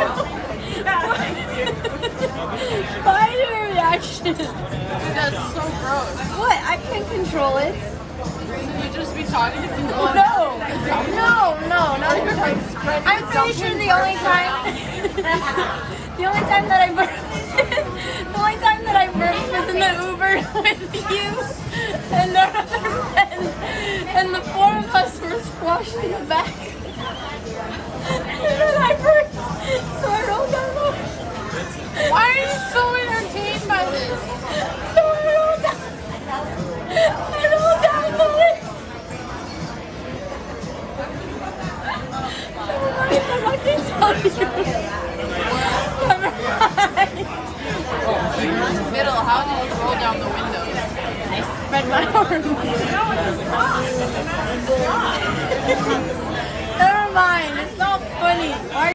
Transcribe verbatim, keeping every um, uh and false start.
Why your reaction? That's so gross. What? I can't control it. You just be talking to people. No, no, no, not even like spread. I'm pretty sure the only time, the only time that I burped, the only time that I burped was in the Uber with you and our other friend, and the four of us were squashed in the back. And then I burped, so I rolled down the. Why are you so entertained by this? So I rolled down. I rolled down the list. I'm not going to tell you. Never mind. Middle, how did you roll down the window? I spread my arms.